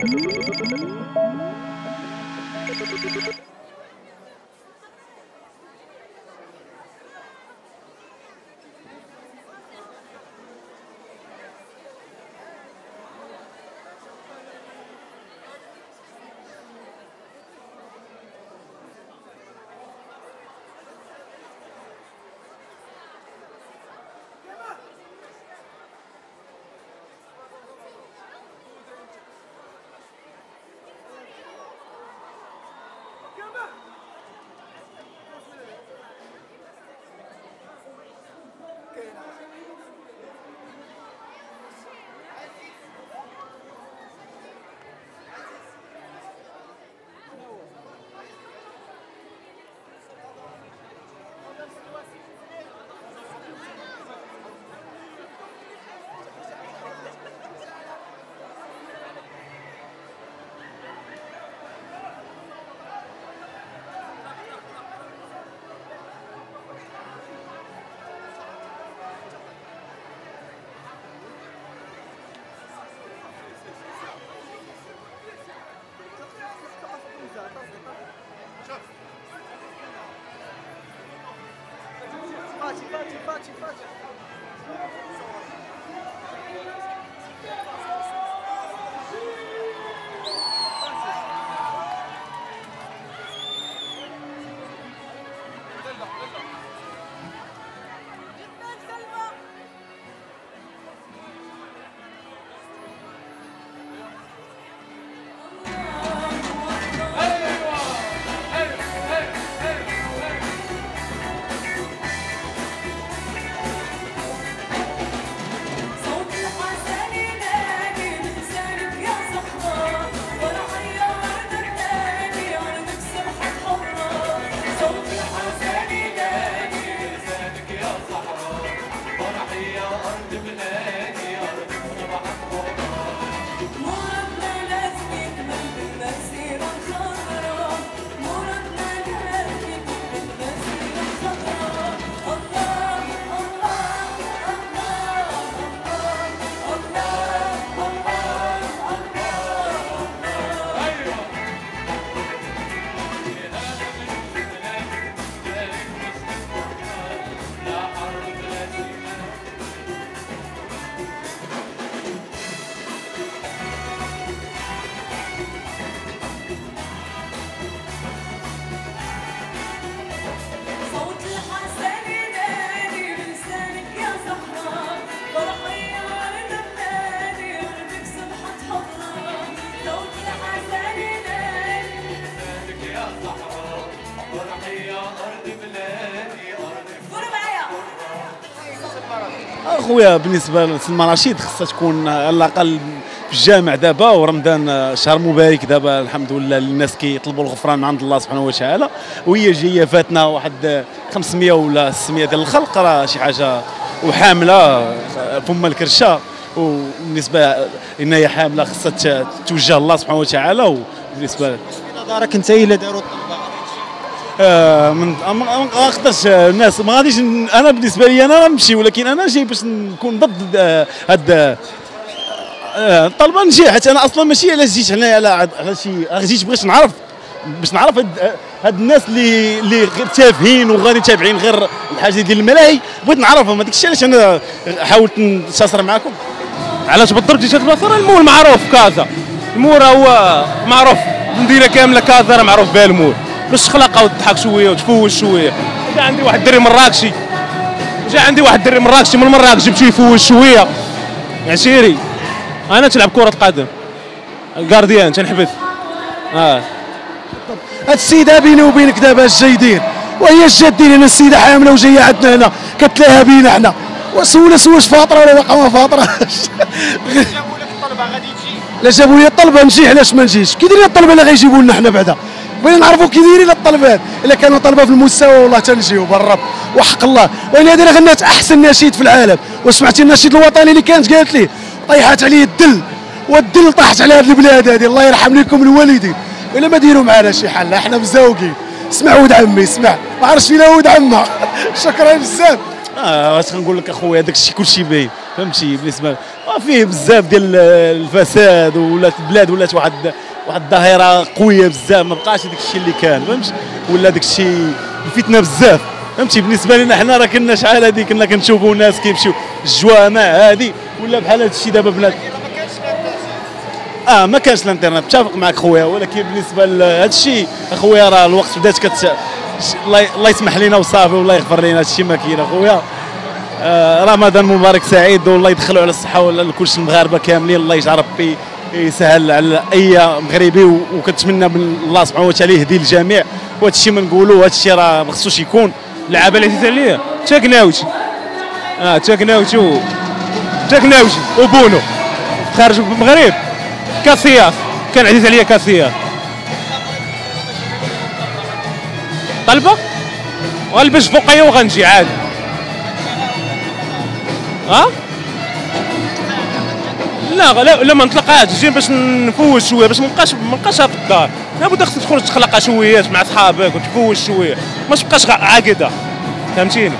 اخويا بالنسبه لسلمى رشيد خصها تكون على الاقل في الجامع دابا، ورمضان شهر مبارك دابا الحمد لله الناس كيطلبوا الغفران من عند الله سبحانه وتعالى، وهي جايه فاتنا واحد 500 ولا 600 ديال الخلق، راه شي حاجه وحامله فم الكرشه، وبالنسبه ان هي حامله خصها توجه الله سبحانه وتعالى. وبالنسبه دارك انت الا داروا ما نقدرش الناس ما غاديش انا بالنسبه لي انا غنمشي، ولكن انا جاي باش نكون ضد هاد الطلبه نجي، حيت انا اصلا ماشي علاش جيت هنايا على شي جيت بغيت نعرف باش نعرف هاد الناس اللي غير تافهين وغادي تابعين غير الحاجه ديال الملاهي، بغيت نعرفهم. هذاك الشيء علاش انا حاولت نتصل معكم. علاش بالضبط جيت البصره؟ المول معروف كازا، المول هو معروف المدينه كامله، كازا راه معروف بها المول، باش تخلق وتضحك شويه وتفوز شويه. جا عندي واحد الدري مراكشي، من مراكش جبتو يفوز شويه عشيري. انا تلعب كره القدم كارديان تنحبس. هاد السيده بيني وبينك دابا اش جاي يدير، وهي اش جات دير هنا؟ السيده حامله وجايه عندنا هنا كتلاها بينا حنا، واش فاطره ولا باقا ما فاطراش؟ جابوا لك الطلبه غادي تجي؟ لا جابوا لي الطلبه نجي، علاش ما نجيش؟ كي دايرين الطلبه اللي غيجيبوا لنا حنا بعدا؟ بغينا نعرفوا كي دايرين الطلبات، الا كانوا طلبه في المستوى والله تنجيو بالرب وحق الله. ولهذا انا غنات احسن نشيد في العالم، وسمعتي النشيد الوطني اللي كانت قالت لي طيحات عليه الدل، والدل طاحت على هذه البلاد هذه، الله يرحم لكم الوالدين. ولا ما ديروا معنا شي حل، احنا مزوقين. اسمع ولد عمي اسمع، ما عرفتش فينا ولد عمها. شكرا بزاف. واش غنقول لك اخويا، هذاك الشيء كلشي باين فهمتي. بالنسبه وفيه بزاف ديال الفساد، ولات البلاد ولات واحد الظاهره قويه بزاف، ما بقاش داك الشيء اللي كان، فهمتي؟ ولا داك الشيء الفتنه بزاف، فهمتي؟ بالنسبه لنا حنا راه كنا شحال هذه كنا كنشوفوا ناس كيمشيو الجوامع هذه، ولا بحال هذا الشيء دابا بنات. ما كانش الانترنت، متفق معك خويا، ولكن بالنسبه لهذا الشيء اخويا راه الوقت بدات الله يسمح لنا وصافي، والله يغفر لنا، هذا الشيء ما كاين اخويا. رمضان مبارك سعيد، والله يدخلوا على الصحه لكل المغاربه كاملين، الله يجعل ربي يسهل على اي مغربي، وكنتمنى من الله سبحانه وتعالى يهدي الجميع، وهذا الشيء ما نقولوا، هذا الشيء راه ما خصوش يكون. اللعابه اللي عزيزه عليا تاكناوتي وبونو خارج المغرب، كاسياس كان عزيز عليا، كاسياس طلبه غنلبس فوقيه وغنجي عادي. لا ما نطلقهاش، جينا باش نفوز شويه، باش ما نبقاش في الدار، لابد خصك تخرج تخلق شويات مع صحابك وتفوز شويه، ما تبقاش عاقده، فهمتيني؟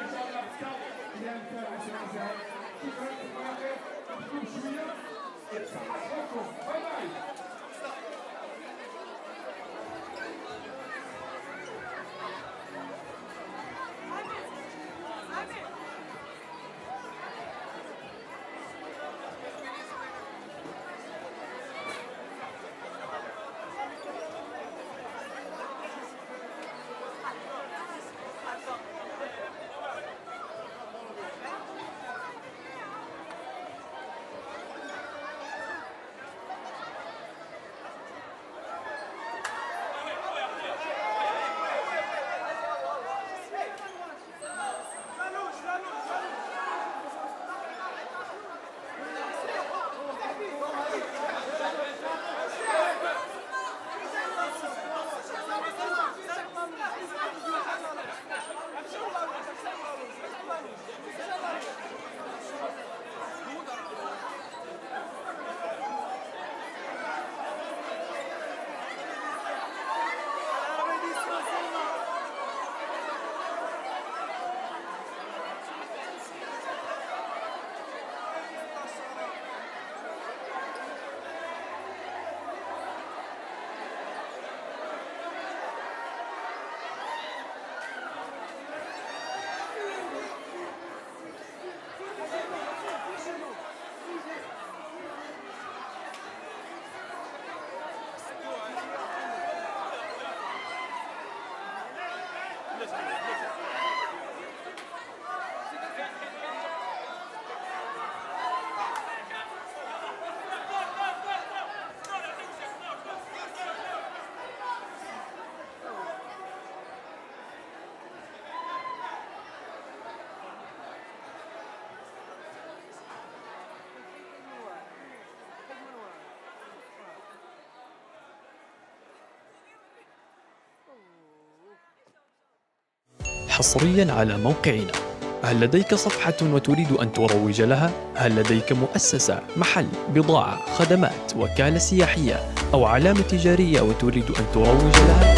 حصريا على موقعنا. هل لديك صفحة وتريد أن تروج لها؟ هل لديك مؤسسة، محل، بضاعة، خدمات، وكالة سياحية أو علامة تجارية وتريد أن تروج لها؟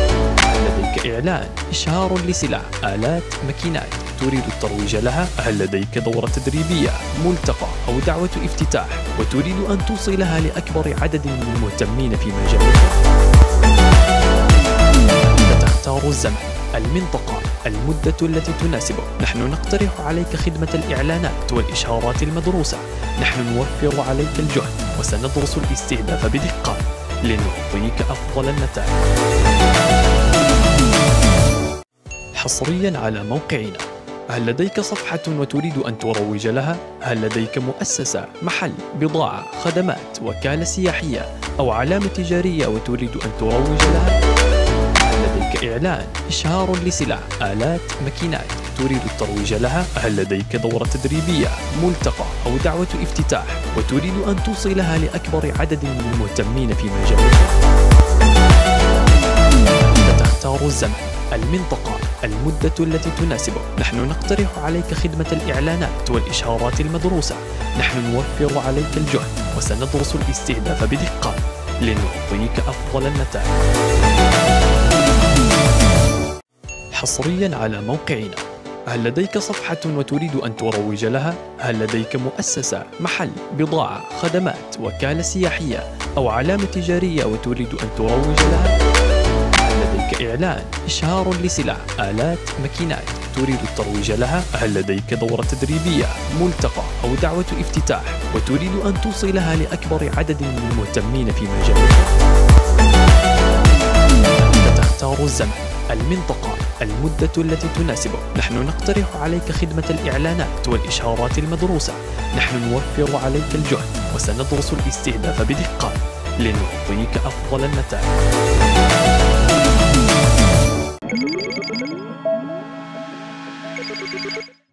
هل لديك إعلان، إشهار لسلع، آلات، ماكينات تريد الترويج لها؟ هل لديك دورة تدريبية، ملتقى أو دعوة افتتاح وتريد أن توصلها لأكبر عدد من المهتمين في مجالك؟ أنت تختار الزمن، المنطقة، المدة التي تناسبك. نحن نقترح عليك خدمة الإعلانات والإشهارات المدروسة. نحن نوفر عليك الجهد وسندرس الاستهداف بدقة لنعطيك أفضل النتائج. حصريا على موقعنا. هل لديك صفحة وتريد أن تروج لها؟ هل لديك مؤسسة، محل، بضاعة، خدمات، وكالة سياحية أو علامة تجارية وتريد أن تروج لها؟ لديك إعلان، إشهار لسلع، آلات، ماكينات تريد الترويج لها؟ هل لديك دورة تدريبية، ملتقى أو دعوة افتتاح وتريد أن توصلها لأكبر عدد من المهتمين في مجالك؟ أنت تختار الزمن، المنطقة، المدة التي تناسبك. نحن نقترح عليك خدمة الإعلانات والإشهارات المدروسة. نحن نوفر عليك الجهد وسندرس الاستهداف بدقة لنعطيك أفضل النتائج. حصريا على موقعنا. هل لديك صفحة وتريد أن تروج لها؟ هل لديك مؤسسة، محل، بضاعة، خدمات، وكالة سياحية أو علامة تجارية وتريد أن تروج لها؟ هل لديك إعلان، إشهار لسلع، آلات، ماكينات تريد الترويج لها؟ هل لديك دورة تدريبية، ملتقى أو دعوة افتتاح وتريد أن توصلها لأكبر عدد من المهتمين في مجالك؟ أنت تختار الزمن، المنطقة، المدة التي تناسبك. نحن نقترح عليك خدمة الإعلانات والإشهارات المدروسة. نحن نوفر عليك الجهد وسندرس الاستهداف بدقة لنعطيك أفضل النتائج.